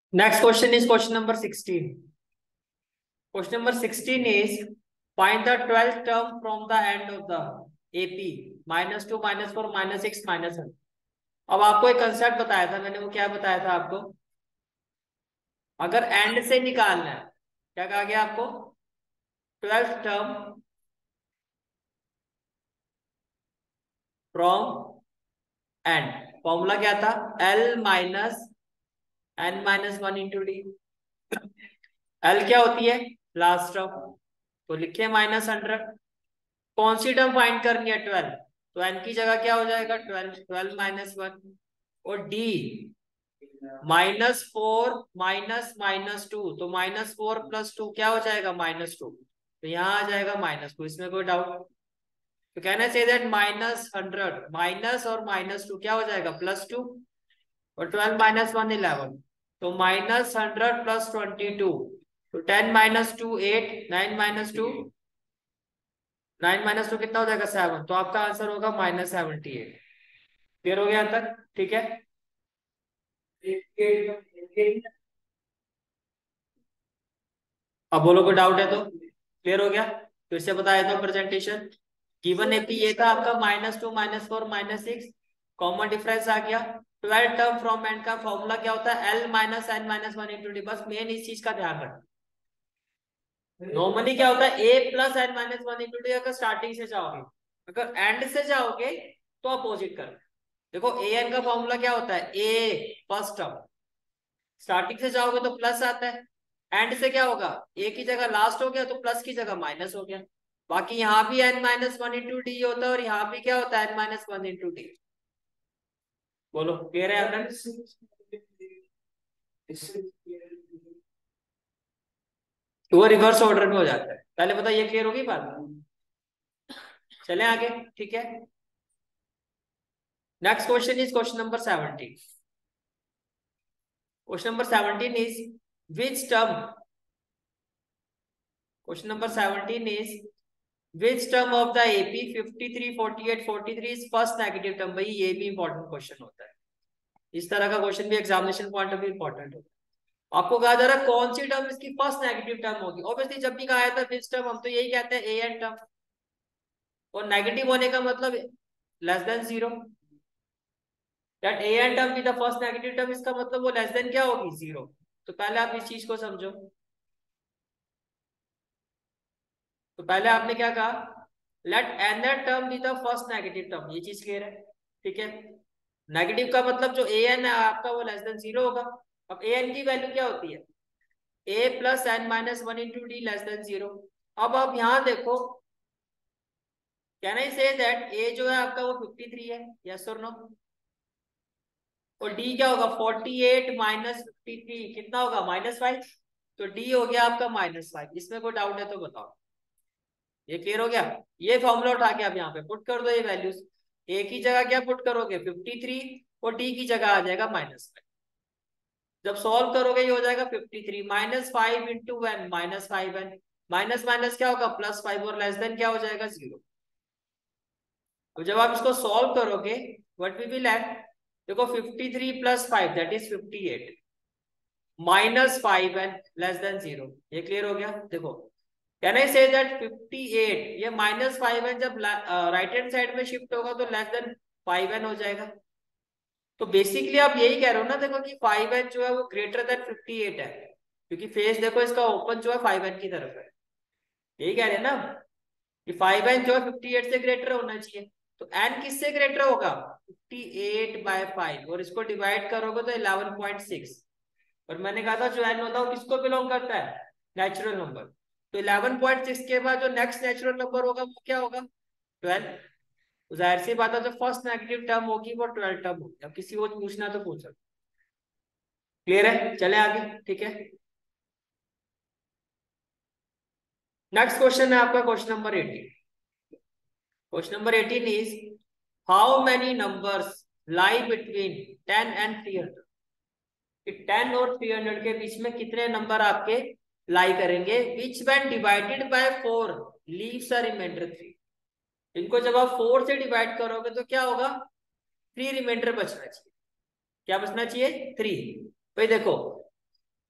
Next question is question number 16. Question number 16 is find the 12th term from the end of the AP -2 -4 -6 -1। अब आपको एक concept बताया था मैंने, वो क्या बताया था आपको? अगर एंड से निकालना है, क्या कहा गया आपको? 12th term from and. Formula क्या था? L minus n minus 1 into D. L क्या होती है? लास्ट टर्म, तो लिखे -100। कौन सी टर्म फाइंड करनी है? 12। तो n की जगह क्या हो जाएगा? 12, 12 -1। और d -4 -2, तो -4 + 2 क्या हो जाएगा? -2। तो यहाँ आ जाएगा -2, इसमें कोई डाउट? तो कहना चाहिए दैट -100 माइनस और -2 क्या हो जाएगा? +2। और 12 -1 11, तो -100 + 22, तो 10 -2 8, 9 -2 कितना हो जाएगा? 7। तो आपका आंसर होगा -78। क्लियर हो गया यहाँ तक? ठीक है। अब बोलो कोई डाउट है तो? क्लियर हो गया? फिर से बताया था प्रेजेंटेशन। गिवन एपी ये था आपका -2 -4 -6। कॉमन डिफरेंस आ गया। 12 टर्म फ्रॉम एंड का फॉर्मूला क्या होता है? L minus n minus 1 into D. बस मेन इस चीज का ध्यान रखना। नॉर्मली क्या होता है? A plus n minus 1 into D. अगर स्टार्टिंग से जाओगे, अगर एंड से जाओगे तो अपोजिट कर। देखो ए एन का फॉर्मूला क्या होता है? ए फर्स्ट टर्म। स्टार्टिंग से जाओगे तो प्लस आता है, एंड से क्या होगा? ए की जगह लास्ट हो गया तो प्लस की जगह माइनस हो गया। बाकी यहाँ भी n माइनस 1 इंटू डी होता है और यहाँ भी क्या होता है? n minus 1 into D. बोलो क्लियर है आपने? तो वो रिवर्स ऑर्डर में हो जाता है। पहले बता, ये क्लियर होगी बात? चले आगे, ठीक है। Next question is question number 17। Question number 17 is which term question number 17 is which term of the AP 53 48 43 is first negative term? भाई ये भी इंपॉर्टेंट क्वेश्चन होता है। इस तरह का क्वेश्चन भी examination point of view important होता है। आपको कहा जा रहा है कौन सी टर्म इसकी फर्स्ट नेगेटिव टर्म होगी। ऑब्वियसली जब भी कहा जाता है which term, हम तो यही कहते हैं ए एन टर्म। और नेगेटिव होने का मतलब less than 0। That A N term be the first negative term, इसका मतलब वो लेस देन क्या होगी? 0। तो पहले आप इस चीज को समझो। तो पहले आपने क्या कहा? Let another term be the first negative term. ये चीज क्लियर है? ठीक है। नेगेटिव का मतलब जो ए एन है आपका वो लेस देन 0 होगा। अब ए एन की वैल्यू क्या होती है? ए plus N minus 1 into D less than 0। अब आप यहां देखो, कैन आई से दैट ए जो है आपका वो 53 है? यस और नो? और डी क्या होगा? 48 माइनस 53 कितना होगा? -5। तो डी हो गया आपका -5। इसमें कोई डाउट है तो बताओ। ये क्लियर हो गया? ये फॉर्मूला उठा के आप यहाँ पे पुट कर दो ये वैल्यूज। ए की जगह क्या पुट करोगे? 53। और डी की जगह आ जाएगा -5। जब सॉल्व करोगे ये हो जाएगा 53 -5 into N -5n। Minus minus क्या होगा? +5। और लेस देन क्या हो जाएगा? 0। तो जब आप इसको सॉल्व करोगे व्हाट विल बी लेफ्ट? देखो 53 + 5 that is 58 -5n less than 0। ये क्लियर हो गया? देखो कैन आई से दैट 58, ये -5n जब राइट हैंड साइड में शिफ्ट होगा तो लेस देन 5n हो जाएगा। तो बेसिकली आप यही कह रहे हो ना, देखो कि 5n जो है वो ग्रेटर देन 58 है, क्योंकि फेस देखो इसका ओपन जो है 5n की तरफ है। यही कह रहे हैं ना कि 5n जो है 58 से ग्रेटर होना चाहिए। तो n किससे ग्रेटर होगा? 58/5। और इसको डिवाइड करोगे तो 11.6। और मैंने कहा था जो n होता है वो किसको बिलोंग करता है? Natural number. तो 11.6 के बाद जो नेक्स्ट नेचुरल नंबर होगा वो क्या होगा? 12। तो जाहिर सी बात है जो फर्स्ट नेगेटिव टर्म होगी वो 12 टर्म होगी। अब किसी को पूछना तो पूछ सकते। क्लियर है? चले आगे, ठीक है। नेक्स्ट क्वेश्चन है आपका question number 18। Question number 18 is how many numbers lie between 10 and 300? कि 10 और 300 के बीच में कितने नंबर आपके लाई करेंगे? Which when divided by 4 leaves a remainder 3। इनको जब आप 4 से डिवाइड करोगे तो क्या होगा? 3 रिमाइंडर बचना चाहिए। क्या बचना चाहिए? 3। भाई देखो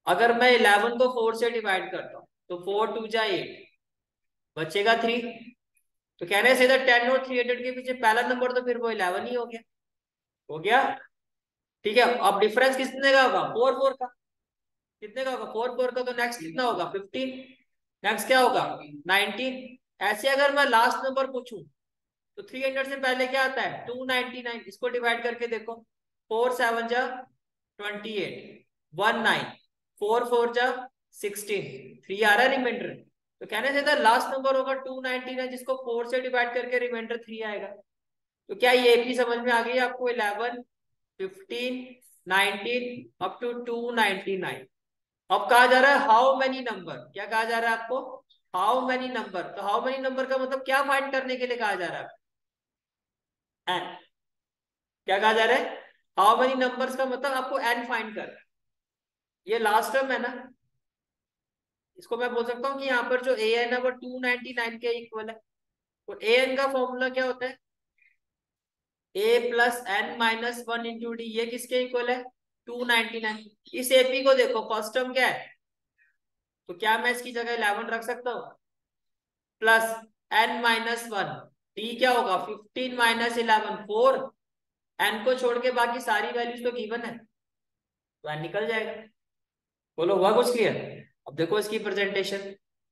अगर मैं 11 को 4 से डिवाइड करता हूँ तो 4 2 जा 8, बचेगा 3। तो कहने से इधर 10 और 300 के पीछे पहला नंबर तो फिर वो 11 ही हो गया। हो गया। ठीक है, अब डिफरेंस कितने का होगा? 4 4 का। कितने का होगा? 4 4 का। तो नेक्स्ट कितना होगा? 15। नेक्स्ट क्या होगा? 19। ऐसे अगर मैं लास्ट नंबर पूछूं तो 300 से पहले क्या आता है? 299। इसको डिवाइड करके देखो। 4 7 जा 28, 19, 4 4 जा 16, 3 आ रहा है रिमाइंडर। तो कहने से था लास्ट नंबर होगा 299, जिसको 4 से डिवाइड करके रिमाइंडर 3 आएगा। तो क्या ये भी समझ में आ गई आपको? 11, 15, 19 अप टू 299। अब कहा जा रहा है हाउ मेनी नंबर। क्या कहा जा रहा है आपको? How many number. तो हाउ मेनी नंबर का मतलब क्या फाइंड करने के लिए कहा जा रहा है? क्या कहा जा रहा है? हाउ मेनी नंबर्स का मतलब आपको एन फाइंड कर। ये लास्ट टर्म है ना, इसको मैं बोल सकता हूँ कि यहाँ पर जो ए एन है वो 299 के इक्वल है। तो ए एन का फॉर्मूला क्या होता है? ए plus N minus one into D. ये किसके इक्वल है? 299। इस एपी को देखो, फर्स्ट टर्म क्या है? तो क्या मैं इसकी जगह 11 रख सकता हूँ? Plus N minus one. D क्या होगा? 15 माइनस 11 4। एन को छोड़ के बाकी सारी वैल्यूज तो गिवन है, तो एन निकल जाएगा। बोलो, हुआ कुछ क्लियर? अब देखो इसकी प्रेजेंटेशन।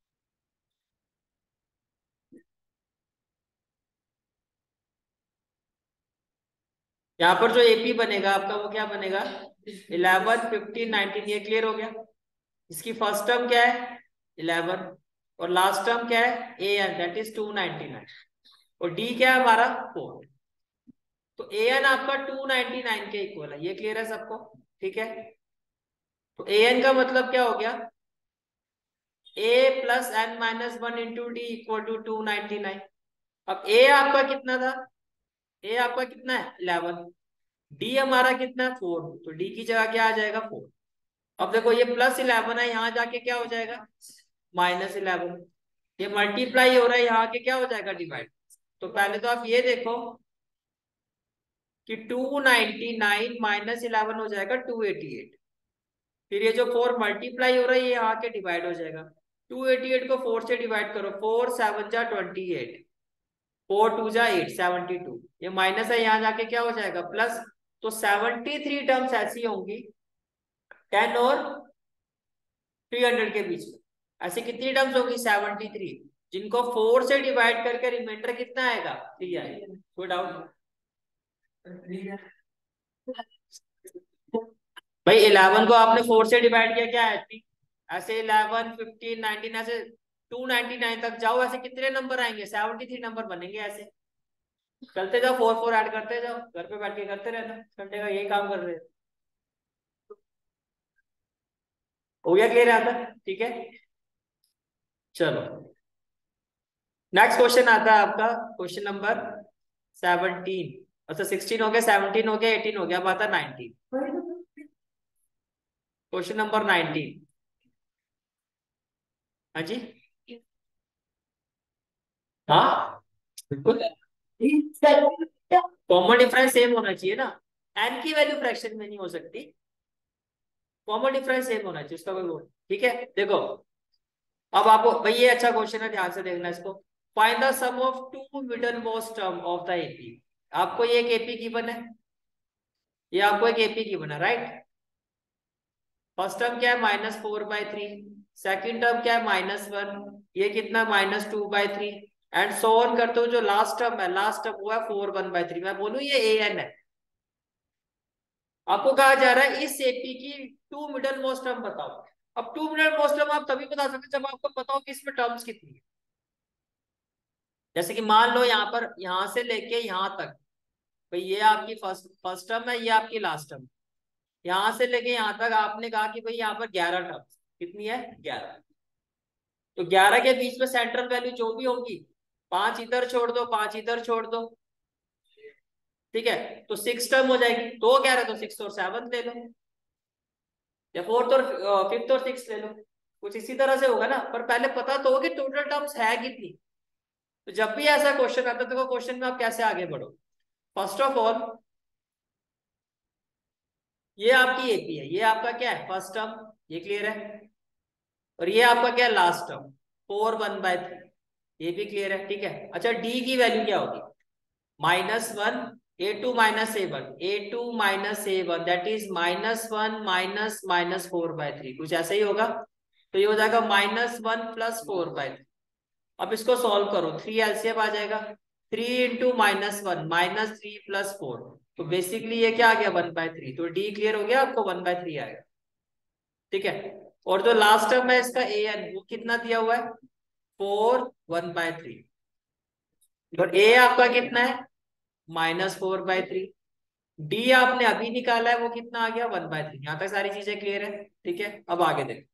यहाँ पर जो एपी बनेगा आपका वो क्या बनेगा? 11 15 19। ये क्लियर हो गया। इसकी फर्स्ट टर्म क्या है? 11। और लास्ट टर्म क्या है? A N, that is 299। और डी क्या है हमारा? 4। तो ए एन आपका 299 के इक्वल है। ये क्लियर है सबको? ठीक है। तो ए एन का मतलब क्या हो गया? A plus N minus one into D equal to 299। अब ए आपका कितना था? ए आपका कितना है? 11। डी हमारा कितना है? 4। तो डी की जगह क्या आ जाएगा? 4। अब देखो ये प्लस 11 है, यहाँ जाके क्या हो जाएगा? -11। ये मल्टीप्लाई हो रहा है, यहाँ के क्या हो जाएगा? डिवाइड। तो पहले तो आप ये देखो कि 299 माइनस 11 हो जाएगा 288। फिर ये जो 4 मल्टीप्लाई हो रहा है ये यहाँ के डिवाइड हो जाएगा। 288 को 4 से डिवाइड करो। 4 7 जा 28, 4 2 जा 8, 72। ये माइनस है, यहाँ जाके क्या हो जाएगा? प्लस। तो 73 टर्म्स ऐसी होंगी 10 और 300 के बीच में। ऐसे कितनी टर्म्स होगी? 73, जिनको 4 से डिवाइड करके रिमाइंडर कितना आएगा? 3 आएगा। कोई डाउट? भाई 11 को आपने 4 से डिवाइड किया, क्या है? 3। ऐसे 11 15 19 ऐसे 299 तक जाओ, ऐसे कितने नंबर आएंगे? 73 नंबर बनेंगे ऐसे। चलते जाओ, 4 4 ऐड करते जाओ, घर पे बैठ के करते रहना, संडे का यही काम कर रहे हैं। हो गया क्लियर यहाँ तक? ठीक है, चलो नेक्स्ट क्वेश्चन आता है आपका। Question number 17। अच्छा 16 हो गया, 17 हो गया, 18 हो गया, अब आता है 19। Question number 19। हाँ जी। हाँ बिल्कुल। कॉमन डिफरेंस सेम होना चाहिए ना। एन की वैल्यू फ्रैक्शन में नहीं हो सकती। कॉमन डिफरेंस सेम होना चाहिए, उसका कोई वो नहीं। ठीक है, देखो अब आपको भाई ये अच्छा क्वेश्चन है, ध्यान से देखना इसको। Find the sum of two middle most term of the AP. आपको ये एक एपी गिवन है, ये आपको एक एपी गिवन है, राइट? फर्स्ट टर्म क्या है? -4/3। सेकंड टर्म क्या है? -1। ये कितना? -2/3। एंड सो ऑन करते हो। जो लास्ट टर्म है, लास्ट टर्म वो है 4 1/3। मैं बोलूं ये ए एन है। आपको कहा जा रहा है इस एपी की टू मिडल मोस्ट टर्म बताओ। अब टू मिडल मोस्ट टर्म आप तभी बता सकते जब आपको पता हो कि इसमें टर्म्स कितनी है। जैसे कि मान लो यहाँ पर, यहाँ से लेके यहाँ तक, भाई ये आपकी फर्स्ट फर्स्ट टर्म है, ये आपकी लास्ट टर्म। यहाँ से लेके यहाँ तक आपने कहा कि भाई यहाँ पर 11 टर्म्स। कितनी है? 11। तो 11 के बीच में सेंट्रल वैल्यू जो भी होगी, 5 इधर छोड़ दो, 5 इधर छोड़ दो। ठीक है, तो 6 टर्म हो जाएगी। तो 11 तो 6 और 7 ले लो, या फोर्थ और फिफ्थ और सिक्स ले लो। कुछ इसी तरह से होगा ना, पर पहले पता तो हो कि टोटल टर्म्स है कितनी। तो जब भी ऐसा क्वेश्चन आता है तो क्वेश्चन में आप कैसे आगे बढ़ो? फर्स्ट ऑफ ऑल ये आपकी एपी है, ये आपका क्या है? First term. ये क्लियर है। और ये आपका क्या है, लास्ट टर्म 4 1/3, ये भी क्लियर है। ठीक है, अच्छा डी की वैल्यू क्या होगी, -1 A2 - A1, A2 - A1 that is -1 -4/3, कुछ ऐसा ही होगा। तो ये हो जाएगा -1 + 4/3। अब इसको सॉल्व करो, 3 एलसीएम आ जाएगा, 3 × -1 -3 + 4, तो बेसिकली ये क्या आ गया 1/3, तो डी क्लियर हो गया, आपको 1/3 आएगा। ठीक है, और जो लास्ट टर्म है इसका ए एन, वो कितना दिया हुआ है 4 1/3, और ए आपका कितना है -4/3। डी आपने अभी निकाला है, वो कितना आ गया 1/3। यहां तक सारी चीजें क्लियर है। ठीक है, अब आगे देखो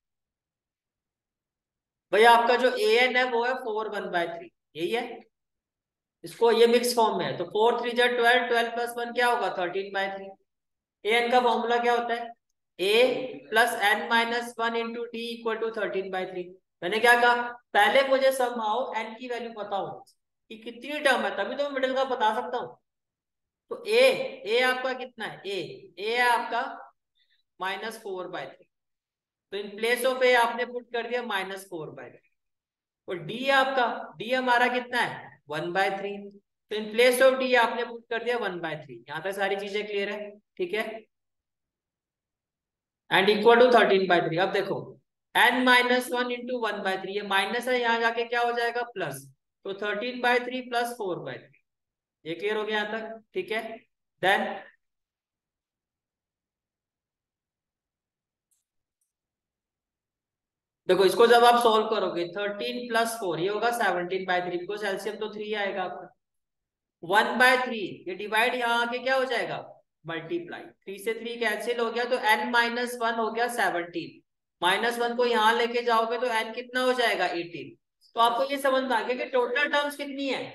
भैया, आपका जो ए एन है वो है 4 1/3, यही है। इसको ये मिक्स फॉर्म में है, तो 4 3 जा 12, 12 + 1 क्या होगा 13/3। ए एन का फॉर्मूला क्या होता है, ए plus n -1 into D equal to 13/3। मैंने क्या कहा, पहले मुझे समहाउ एन की वैल्यू पता हो कि कितनी टर्म है, तभी तो मैं मिडिल का बता सकता हूँ। तो ए आपका कितना है, ए है आपका -4/3, तो इन प्लेस ऑफ ए आपने पुट कर दिया -4/3। और डी आपका, डी हमारा कितना है 1/3, तो इन प्लेस ऑफ डी आपने पुट कर दिया 1/3। यहां तक सारी चीजें क्लियर है। ठीक है, एंड इक्वल टू 13/3। अब देखो n-1 इंटू 1/3, ये माइनस है, यहाँ जाके क्या हो जाएगा प्लस, तो 13/3 + 4/3। ये क्लियर हो गया यहाँ तक। ठीक है, देन देखो इसको जब आप सॉल्व करोगे 13 + 4 ये होगा 17/3, बिकॉज एलसीएम तो 3 आएगा आपका। 1/3 ये डिवाइड यहाँ आके क्या हो जाएगा मल्टीप्लाई, 3 से 3 कैंसिल हो गया, तो n-1 हो गया 17, -1 को यहाँ लेके जाओगे तो n कितना हो जाएगा 18। तो आपको ये समझ में आ गया कि टोटल टर्म्स कितनी है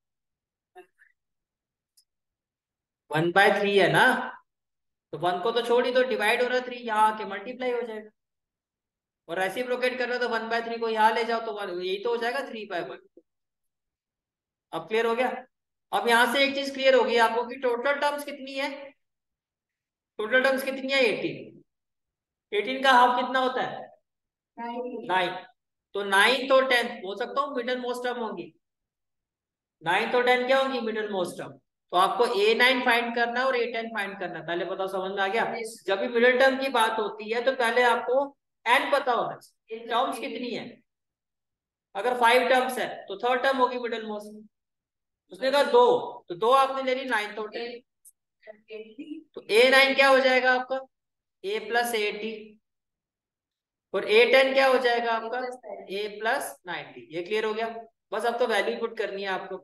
1/3 है ना, तो 1 को तो छोड़ ही दो, डिवाइड हो रहा है 3, यहाँ आके मल्टीप्लाई हो जाएगा। और रेसिप्रोकेट कर रहा है तो 1/3 को यहाँ ले जाओ तो यही तो हो जाएगा 3/1। अब क्लियर हो गया। अब यहाँ से एक चीज क्लियर होगी आपको कि टोटल टर्म्स कितनी है, टोटल टर्म्स कितनी है 18। 18 का हाफ कितना होता है 9, तो 9 और 10 बोल सकता हूँ मिडल मोस्ट टर्म होंगी, 9 और 10 क्या होंगी मिडल मोस्ट टर्म। तो आपको A9 फाइंड करना है और A10 फाइंड करना है, पहले बताओ समझ में आ गया। जब भी मिडिल टर्म की बात होती है तो पहले आपको n पता होना चाहिए, टर्म्स कितनी है। अगर 5 टर्म्स है तो थर्ड टर्म होगी मिडिल मोस्ट, उसने कहा 2, तो 2 आपने ले ली 9 और 10, तो A9 क्या हो जाएगा आपका A + 80, और A10 क्या हो जाएगा आपका A + 90। ये क्लियर हो गया। बस अब तो वैल्यू पुट करनी है आपको।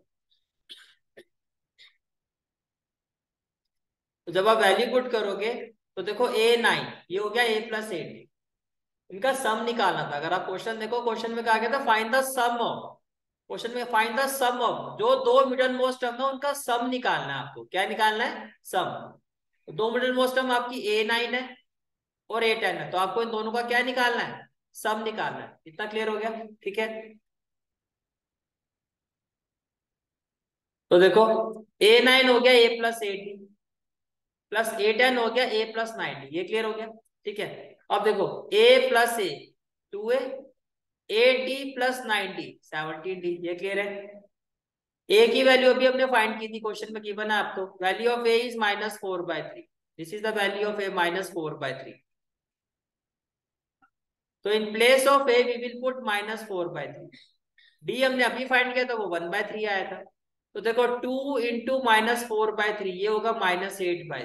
तो जब आप वैल्यू पुट करोगे तो देखो A9 ये हो गया A + 80, इनका सम निकालना था। अगर आप क्वेश्चन देखो, क्वेश्चन में कहा गया था find the sum of, question में फाइंड द सम ऑफ, जो दो मिडल मोस्ट टर्म है उनका सम निकालना है आपको। क्या निकालना है सम। तो दो मिडल मोस्ट टर्म आपकी A9 है और A10 है, तो आपको इन दोनों का क्या निकालना है सम निकालना है। इतना क्लियर हो गया। ठीक है, तो देखो A9 हो गया A + 80 प्लस A10 हो गया A + 90, ये क्लियर हो गया। ठीक है, अब देखो A + A 2A, 8D + 90 17D, ये क्लियर है। ए की वैल्यू अभी हमने फाइंड की थी, क्वेश्चन में गिवन है आपको, value of a is -4/3, this is the value of a -4/3। तो in place of a we will put -4/3। D हमने अभी फाइंड किया था, वो 1/3 आया था। तो देखो 2 × -4/3 ये होगा -8/3,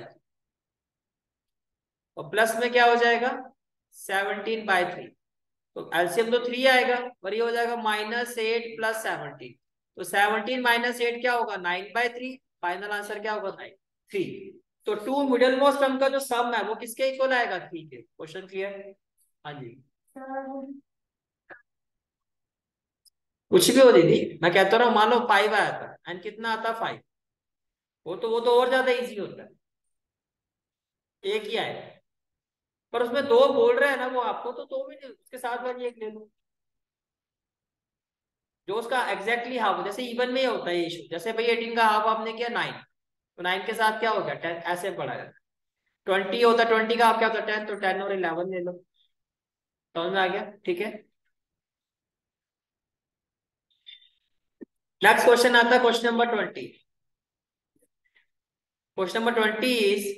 और प्लस में क्या हो जाएगा 17/3, तो एलसीएम तो 3 आएगा, और ये हो जाएगा -8 + 17, तो 17 - 8 क्या होगा 9/3, फाइनल आंसर क्या होगा 9 3। तो टू मिडिल मोस्ट टर्म का जो सम है वो किसके इक्वल आएगा 3 के। क्वेश्चन क्लियर है। हाँ जी, कुछ भी हो दीदी, मैं कहता रहा हूँ मान लो 5 आया था एंड कितना आता 5, वो तो और ज्यादा इजी होता है, एक ही आएगा। पर उसमें दो बोल रहे हैं ना वो आपको, तो दो भी नहीं, उसके साथ वाली एक ले लो जो उसका एग्जैक्टली हाफ, जैसे इवन में ही होता है इशू। जैसे भाई 18 का हाफ आपने किया 9, तो 9 के साथ क्या हो गया 10, ऐसे पढ़ा जाता है। 20 होता है, 20 का हाफ क्या होता है 10, तो 10 और 11 ले लो। समझ में आ गया? ठीक है, नेक्स्ट क्वेश्चन आता है question number 20। Question number 20 is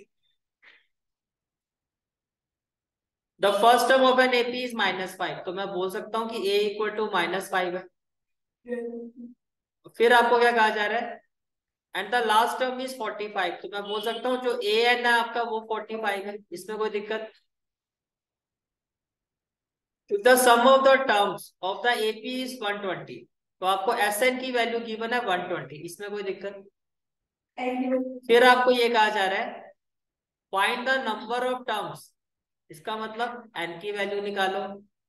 the first term of an AP is -5। तो मैं बोल सकता हूं कि a इक्वल टू -5 है। फिर आपको क्या कहा जा रहा है, and the last term is 45। तो मैं बोल सकता हूँ जो ए एन है आपका वो 45 है, इसमें कोई दिक्कत? The sum of the terms of the AP is 120। तो आपको एस एन की वैल्यू गिवन है 120, इसमें कोई दिक्कत? फिर आपको ये कहा जा रहा है find the number of terms, इसका मतलब एन की वैल्यू निकालो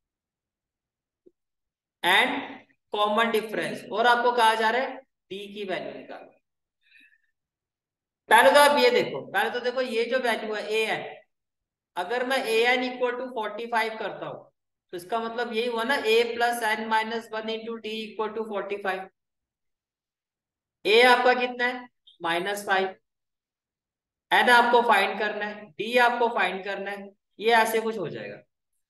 एंड कॉमन डिफरेंस, और आपको कहा जा रहा है डी की वैल्यू निकालो। पहले तो आप ये देखो, पहले तो देखो ये जो वैल्यू है ए एन, अगर मैं ए एन इक्वल टू 45 करता हूं तो इसका मतलब यही हुआ ना a plus N minus 1 into D equal to 45। A आपका कितना है -5, एन आपको फाइंड करना है, डी आपको फाइंड करना है, ये ऐसे कुछ हो जाएगा।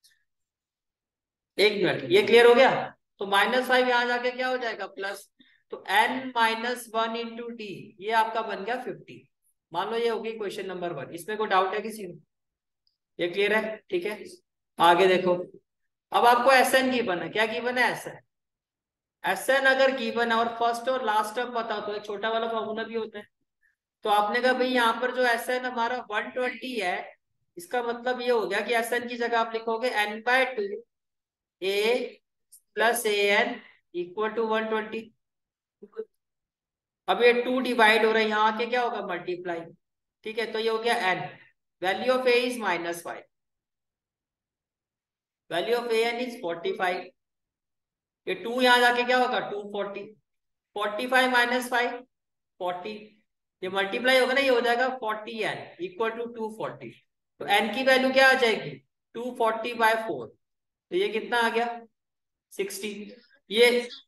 एक मिनट, ये क्लियर हो गया? तो -5 यहां जाके क्या हो जाएगा प्लस, तो n-1 इंटू डी, ये आपका बन गया 50। मान लो ये होगी क्वेश्चन नंबर 1, इसमें कोई डाउट है किसी को? ये क्लियर है? ठीक है, आगे देखो। अब आपको एस एन गिवन है, क्या गिवन है? S n. एस एन अगर गिवन है और फर्स्ट और लास्ट टर्म पता हो तो एक छोटा वाला फॉर्मूला भी होता है। तो आपने कहा भाई यहाँ पर जो एस एन हमारा 120 है, इसका मतलब ये हो गया कि एस एन की जगह आप लिखोगे n/2 a plus a n equal to 120। अब ये 2 डिवाइड हो रहा है, यहाँ के क्या होगा मल्टीप्लाई। ठीक है, तो ये हो गया n, value of a is -5, value of a N is 45। ये 2 यहाँ जाके क्या होगा 240, 45 माइनस 5 40, ये मल्टीप्लाई होगा ना, ये हो जाएगा 40n इक्वल टू 240। तो n की वैल्यू क्या आ जाएगी 240/4, तो ये कितना आ गया 60। ये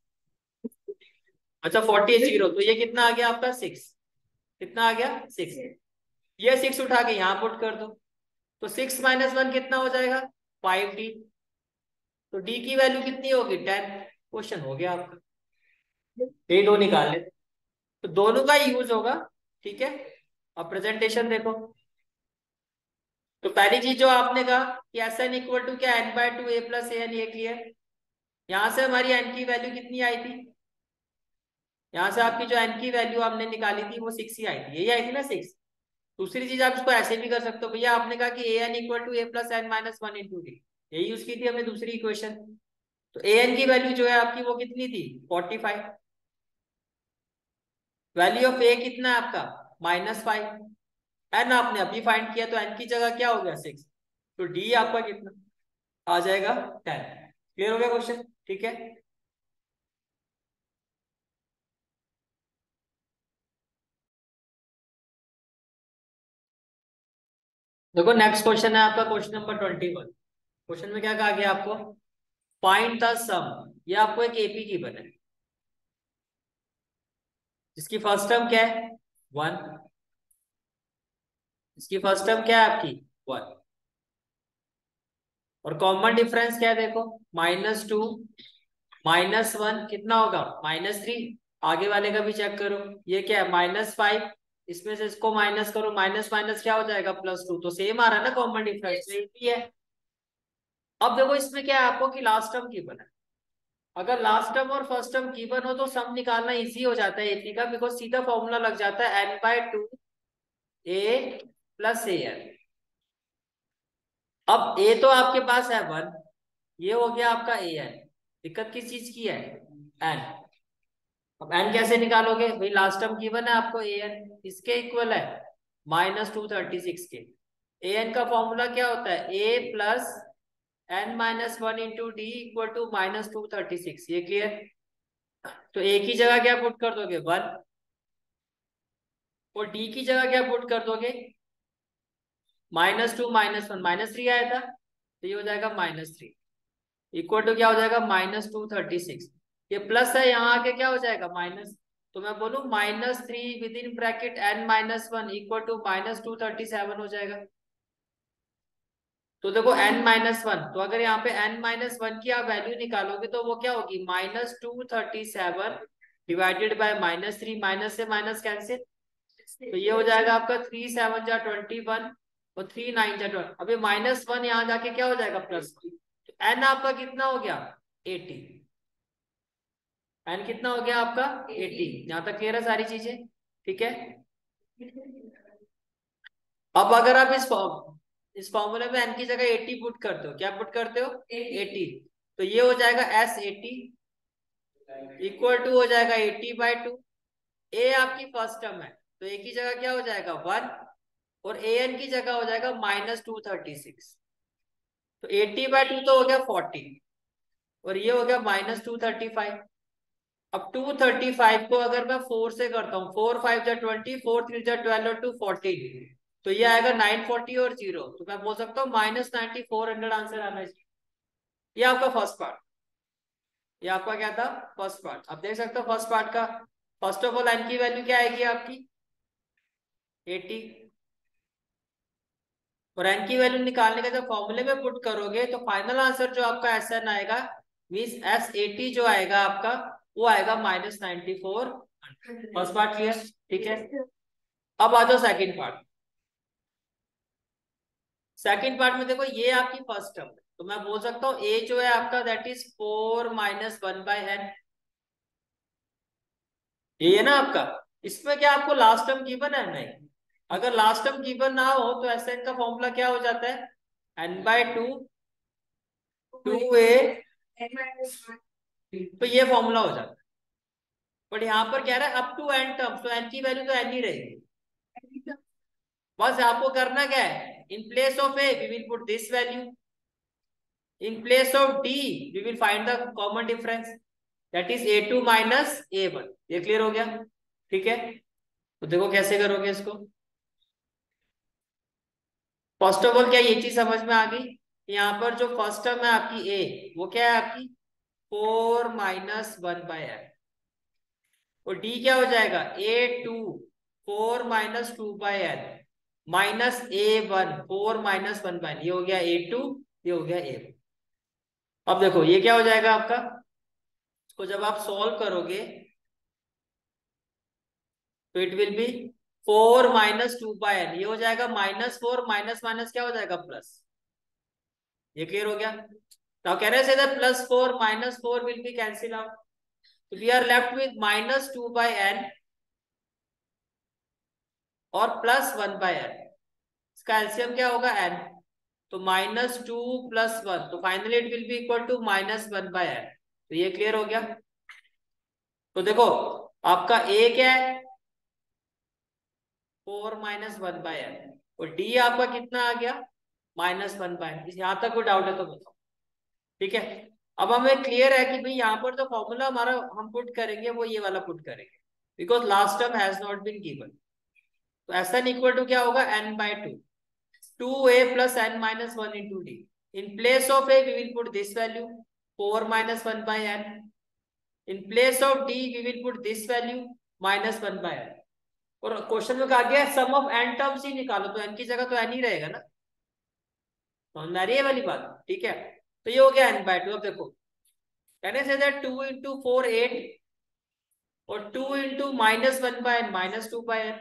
अच्छा 40 है 0, तो ये कितना आ गया आपका 6, कितना आ गया 6। ये 6 उठा के यहाँ पुट कर दो, तो 6 माइनस 1 कितना हो जाएगा 5d। तो d की वैल्यू कितनी होगी 10। क्वेश्चन हो गया आपका, ये दो निकाल ले, तो दोनों का यूज होगा। ठीक है, अब प्रेजेंटेशन देखो। तो पहली चीज जो आपने कहा कि एस एन इक्वल टू क्या n/2 a plus a n, ये क्लियर। यहां से हमारी n की वैल्यू कितनी आई थी, यहां से आपकी जो n की वैल्यू हमने निकाली थी वो 6 ही आई थी, यही आई थी ना 6। दूसरी चीज आप इसको ऐसे भी कर सकते हो, भैया आपने कहा कि a n equal to a plus N minus 1 into d, यही यूज की थी हमने दूसरी इक्वेशन। तो ए एन की वैल्यू जो है आपकी वो कितनी थी 45, वैल्यू ऑफ ए कितना है आपका -5, एन आपने अभी फाइंड किया तो एन की जगह क्या हो गया 6, तो डी आपका कितना आ जाएगा 10। क्लियर हो गया क्वेश्चन? ठीक है, देखो नेक्स्ट क्वेश्चन है आपका क्वेश्चन नंबर 21। क्वेश्चन में क्या कहा गया आपको, फाइंड द सम। ये आपको एक एपी की बने, जिसकी फर्स्ट टर्म क्या है 1, इसकी फर्स्ट टर्म क्या है आपकी 1, और कॉमन डिफरेंस क्या है देखो -2 -1 कितना होगा -3। आगे वाले का भी चेक करो, ये क्या है -5, इसमें से इसको माइनस करो, माइनस माइनस क्या हो जाएगा +2, तो सेम आ रहा है ना कॉमन डिफरेंस, सेम ही है। अब देखो इसमें क्या है आपको कि लास्ट टर्म गिवन है, अगर लास्ट टर्म और फर्स्ट टर्म गिवन हो तो सम निकालना इजी हो जाता है एपी का, बिकॉज सीधा फॉर्मूला लग जाता है n/2 a plus a N. अब ए तो आपके पास है 1, ये हो गया आपका ए एन, दिक्कत किस चीज की है एन। अब एन कैसे निकालोगे भाई, लास्ट टर्म गिवन है आपको ए एन, इसके इक्वल है -236 के। ए एन का फॉर्मूला क्या होता है ए plus n-1 into D equal to -236, ये क्लियर। तो ए की जगह क्या पुट कर दोगे 1, और डी की जगह क्या पुट कर दोगे -2 -1 -3 आया था, तो ये हो जाएगा -3 इक्वल टू क्या हो जाएगा -236। ये प्लस है, यहाँ आके क्या हो जाएगा माइनस, तो मैं बोलूं -3 with in bracket n-1 equal to -237 हो जाएगा। तो देखो n-1, तो अगर यहाँ पे n-1 की आप वैल्यू निकालोगे तो वो क्या होगी, -237 डिवाइडेड बाय -3, माइनस से माइनस कैंसिल, तो ये हो जाएगा आपका 3 7 जा 21 और 3 9 जा 12। अभी -1 यहाँ जाके क्या हो जाएगा, +1। तो n आपका कितना हो गया, 80। n कितना हो गया आपका, 80। यहाँ तक क्लियर है सारी चीजें, ठीक है। अब अगर आप इस फॉर्मूले में n की जगह 80 पुट करते हो, क्या पुट करते हो, 80, तो ये हो जाएगा S80 इक्वल टू हो जाएगा 80/2। ए आपकी फर्स्ट टर्म है, तो ए की जगह क्या हो जाएगा 1, और ए एन की जगह हो जाएगा -236। तो 80/2 तो हो गया 40, और ये हो गया -235। अब 235 को अगर मैं 4 से करता हूँ, 4 5 जा 20, 4 3 जा 12 और 2 14, तो ये आएगा 940 और 0, तो मैं बोल सकता हूँ -9400 आंसर आना चाहिए। ये आपका फर्स्ट पार्ट, ये आपका क्या था, फर्स्ट पार्ट। अब देख सकते हो फर्स्ट पार्ट का, फर्स्ट ऑफ ऑल एन की वैल्यू क्या आएगी आपकी, 80, और एन की वैल्यू निकालने का जब फॉर्मूले में पुट करोगे तो फाइनल आंसर जो आपका एस एन आएगा, मीन्स S80 जो आएगा आपका, वो आएगा -94। फर्स्ट पार्ट क्लियर, ठीक है। अब आ जाओ सेकंड पार्ट। सेकंड पार्ट में देखो ये आपकी फर्स्ट टर्म, तो मैं बोल सकता हूँ ए जो है आपका दैट इज 4 - 1/n, ये है ना आपका। इसमें क्या आपको लास्ट टर्म गिवन है, नहीं। अगर लास्ट टर्म गिवन ना हो तो एस एन का फॉर्मूला क्या हो जाता है, n/2 2a, तो ये फॉर्मूला हो जाता है। बट यहाँ पर क्या रहा है, अप टू n टर्म्स, तो n की वैल्यू तो n ही रहेगी। बस आपको करना क्या है, in place of a we will put this value, in place of d we will find the common difference, that is a2 - a1। ये क्लियर हो गया, ठीक है। तो देखो कैसे करोगे इसको। फर्स्ट ऑफ ऑल क्या ये चीज समझ में आ गई, यहाँ पर जो फर्स्ट टर्म है आपकी a, वो क्या है आपकी 4 - 1/n, और डी क्या हो जाएगा, a2 4 - 2/n -a1 4 - 1/n, ये हो गया a2, ये हो गया a1। अब देखो ये क्या हो जाएगा आपका, इसको जब आप सॉल्व करोगे तो इट विल बी 4 - 2/n, ये हो जाएगा -4 माइनस माइनस क्या हो जाएगा, प्लस। ये क्लियर हो गया। Now can I say that +4 - 4 will be cancel out, तो we are left with -2/n और +1/n, इसका एलसीएम क्या होगा n, तो -2 + 1, तो finally it will be equal to -1/n। तो ये क्लियर हो गया। तो देखो आपका a क्या है, 4 - 1/n, और d आपका कितना आ गया, -1/n। यहां तक कोई डाउट है तो बताओ, ठीक है। अब हमें क्लियर है कि भाई यहाँ पर जो फॉर्मूला हमारा हम पुट करेंगे वो ये वाला पुट करेंगे, because last term has not been given. तो एस एन इक्वल टू क्या होगा, n/2 2a + n-1 into d। In place of a, we will put this value 4 - 1/n. In place of d, we will put this value -1/n। और question में कहा गया sum of n terms ही निकालो, तो n की जगह तो n ही रहेगा ना, समझ में आ रही है वाली बात, ठीक है। तो ये हो गया n/2। अब देखो कैन आई से दैट 2 × 4 8, और 2 × -1/n -2/n,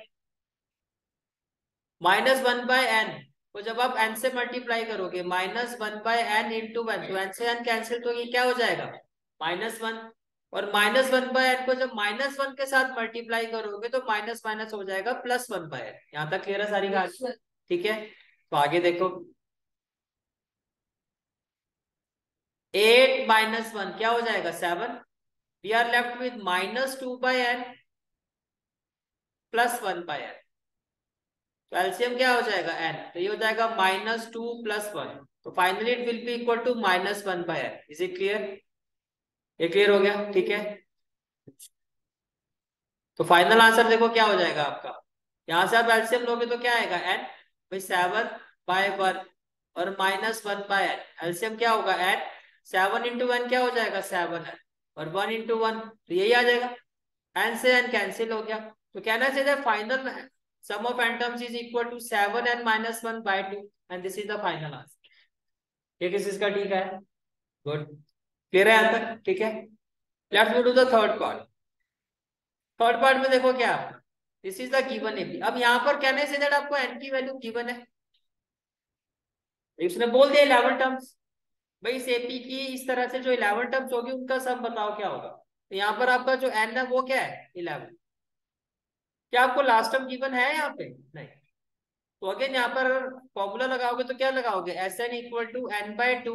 -1/n को जब आप n से मल्टीप्लाई करोगे, -1/n × 1, तो n से n कैंसिल, तो ये क्या हो जाएगा, -1, और -1/n को जब -1 के साथ मल्टीप्लाई करोगे तो माइनस माइनस हो जाएगा +1/n। यहाँ तक क्लियर है सारी बात, ठीक है। तो आगे देखो 8 - 1 क्या हो जाएगा, 7। We are left with -2/n +1/n, तो एलसीएम क्या हो जाएगा n, तो ये हो जाएगा -2 + 1, तो finally it will be equal to -1/n। Is it clear, ये क्लियर हो गया, ठीक है। तो फाइनल आंसर देखो क्या हो जाएगा आपका, यहां से आप एलसीएम लोगे तो क्या आएगा n, भाई 7/1 और -1/n, एलसीएम क्या होगा n, 7 × 1 क्या हो जाएगा 7n, और 1 × 1, तो यही आ जाएगा, n से n कैंसिल हो गया। तो कहना चाहिए final sum of n terms is equal to 7n - 1/2, and this is the final answer। ये किस चीज का ठीक है? गुड, क्लियर है यहाँ तक? ठीक है, let's go to the third part. Third part में देखो क्या, this is the given AP. अब यहाँ पर कहने से दैट आपको एन की वैल्यू गिवन है, उसने बोल दिया 11 टर्म्स। भाई इस एपी की इस तरह से जो 11 टर्म्स होगी उनका सम बताओ क्या होगा। तो यहाँ पर आपका जो एन है वो क्या है? 11। क्या आपको लास्ट टर्म गिवन है यहाँ पे? नहीं। तो अगेन यहाँ पर फॉर्मूला लगाओगे तो क्या लगाओगे? S n equal to n by two,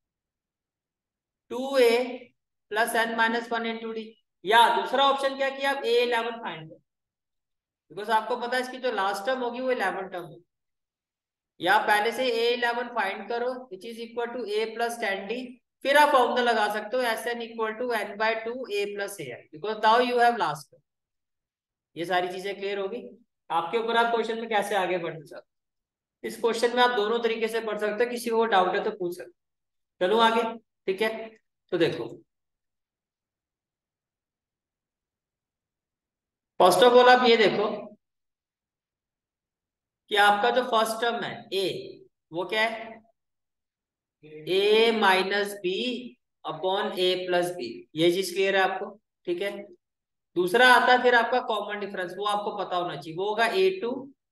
two a plus N minus one into d. या दूसरा ऑप्शन क्या किया, आप A11 फाइंड करो, बिकॉज आपको पता है इसकी जो लास्ट टर्म होगी वो 11 टर्म होगी। या पहले से A11 फाइंड करो which is equal to a plus ten d, फिर आप फॉर्मूला लगा सकते हो S n equal to n by two a plus a n, because now you have last term. ये सारी चीजें क्लियर होगी। आपके ऊपर आप क्वेश्चन में कैसे आगे बढ़ना चाहते हो। इस क्वेश्चन में आप दोनों तरीके से पढ़ सकते हो, किसी को डाउट है तो पूछ सकते हो। चलो आगे, ठीक है। तो देखो, फर्स्ट ऑफ ऑल आप ये देखो कि आपका जो फर्स्ट टर्म है ए, वो क्या है? A minus b upon a plus b. ये चीज क्लियर है आपको? ठीक है। दूसरा आता है फिर आपका कॉमन डिफरेंस, वो आपको पता होना चाहिए, वो होगा A2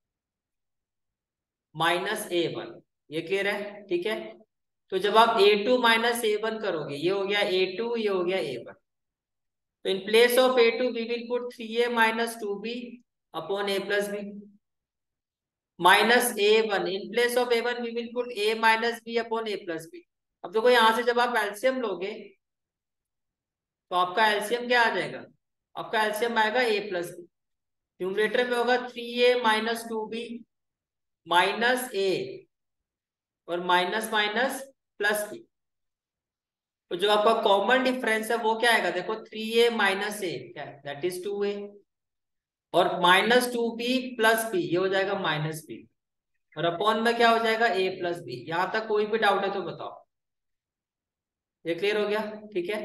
माइनस A1। ये क्लियर है? ठीक है। तो जब आप A2 माइनस A1 करोगे, ये हो गया A2, ये हो गया A1। तो in place of A2 we will put 3A minus 2B upon A plus b, minus A1 in place of A1 we will put A minus B upon A plus b. अब देखो यहां से जब आप LCM लोगे तो आपका LCM क्या आ जाएगा? आपका एलसीएम आएगा A प्लस बी। न्यूमरेटर में होगा 3A minus 2B minus A और माइनस माइनस प्लस बी। तो जो आपका कॉमन डिफरेंस है वो क्या आएगा? देखो 3A माइनस ए क्या है? दैट इज 2A, और माइनस 2B प्लस बी, ये हो जाएगा माइनस बी, और अपॉन में क्या हो जाएगा? A plus b. यहां तक कोई भी डाउट है तो बताओ। ये क्लियर हो गया? ठीक है।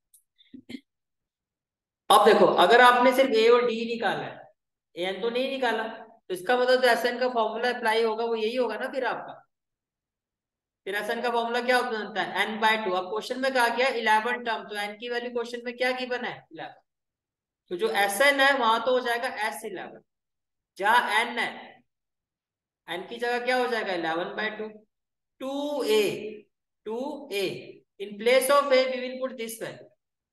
अब देखो, अगर आपने सिर्फ ए और डी निकाला है, एन तो नहीं निकाला, तो इसका मतलब जो एस एन का फॉर्मूला अप्लाई होगा वो यही होगा ना फिर आपका। फिर एस एन का फॉर्मूला क्या बनता है? N by two. अब क्वेश्चन में कहा गया 11 टर्म, तो एन की वैल्यू क्वेश्चन में क्या गिवन है? 11। तो जो एस एन है वहां तो हो जाएगा S11। जहां एन है, एन की जगह क्या हो जाएगा? 11 by two. Two a, two a in place of a we will put this value,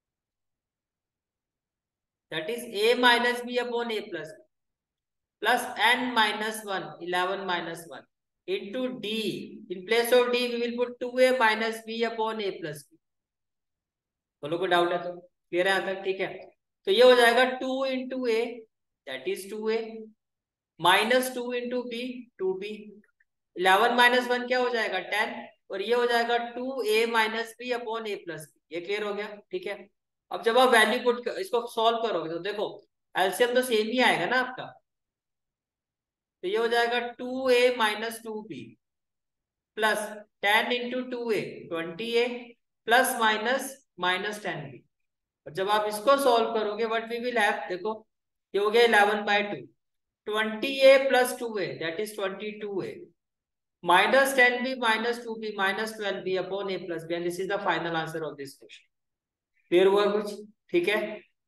that is A minus b upon A plus plus n minus 1, 11 minus 1 into d. In place of d, we will put 2a minus b upon a plus b. बोलो कोई doubt है तो? Clear है यहाँ तक? ठीक है। तो ये हो जाएगा 2 into a, that is 2a, minus 2 into b, 2b, 11 minus 1 क्या हो जाएगा? 10, और ये हो जाएगा 2a minus b upon a plus b. ये क्लियर हो गया? ठीक है। अब जब आप वैल्यू पुट इसको सॉल्व करोगे तो देखो एलसीएम तो सेम ही आएगा ना आपका। तो ये हो जाएगा 2a minus 2b plus 10 into 2a 20a plus minus minus 10b। और जब आप इसको सॉल्व करोगे व्हाट वी विल हैव, देखो ये हो गया 11 by 2, 20a plus 2a that is 22a minus 10b minus 2b minus 12b upon a plus b, and this is the final answer of this question. Clear हुआ कुछ? ठीक है।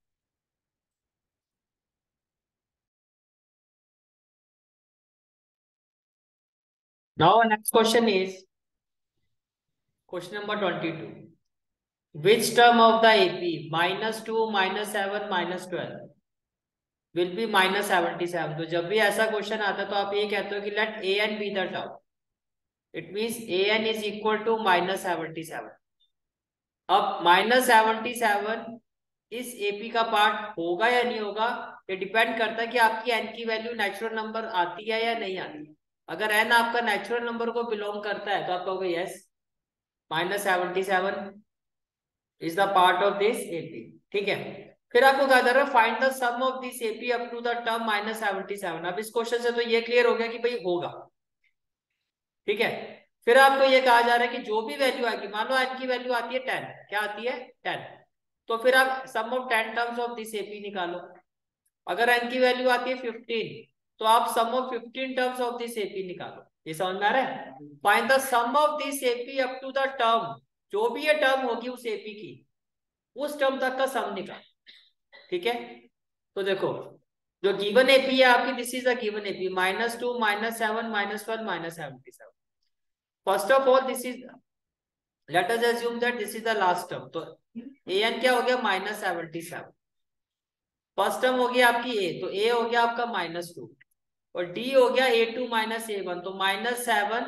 Now next question is question number 22। Which term of the AP minus 2 minus 7 minus 12 will be minus 77? तो जब भी ऐसा question आता है तो आप ये कहते हो कि let an be the term. It means an is equal to minus 77. अब माइनस 77 इस एपी का पार्ट होगा या नहीं होगा, ये डिपेंड करता है कि आपकी एन की वैल्यू नेचुरल नंबर आती है या नहीं आती। अगर एन आपका नेचुरल नंबर को बिलोंग करता है तो आप कहोगे yes, minus 77 is the part of this AP. ठीक है। फिर आपको कहा जा रहा है find the sum of this AP up to the term minus 77। अब इस क्वेश्चन से तो ये क्लियर हो गया कि भाई होगा। ठीक है। फिर आपको ये कहा जा रहा है कि जो भी वैल्यू आएगी, मान लो एन की वैल्यू आती है 10, क्या आती है? 10। तो फिर आप sum of 10 terms of this AP निकालो। अगर एन की वैल्यू आती है 15, तो आप sum of 15 terms of this AP निकालो। ये समझ में आ रहा है? Find the sum of this AP up to the term, जो भी ये टर्म होगी उस एपी की, उस टर्म तक का सम निकाल। ठीक है, तो देखो जो गिवन एपी है आपकी, this is the given AP -2 -7 -1 -77। First of all this is, let us assume that this is the last term, तो ए एन क्या हो गया -77। फर्स्ट टर्म हो गया आपकी ए, तो ए हो गया आपका -2 और डी हो गया A2 -A1, तो -7